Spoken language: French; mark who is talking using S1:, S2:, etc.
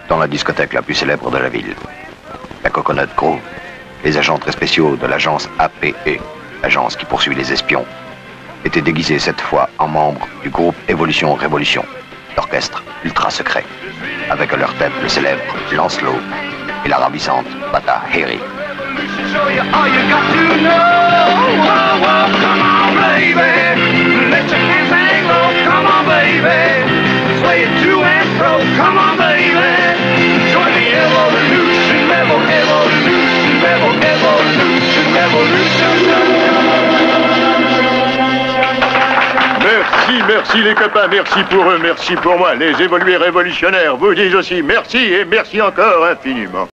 S1: dans la discothèque la plus célèbre de la ville, la Coconut Grove, les agents très spéciaux de l'agence APE, l'agence qui poursuit les espions, étaient déguisés cette fois en membres du groupe Évolution Révolution, l'orchestre ultra secret, avec à leur tête le célèbre Lancelot et la ravissante Bata Harry.
S2: Merci les copains, merci pour eux, merci pour moi. Les évolués révolutionnaires vous disent aussi merci et merci encore infiniment.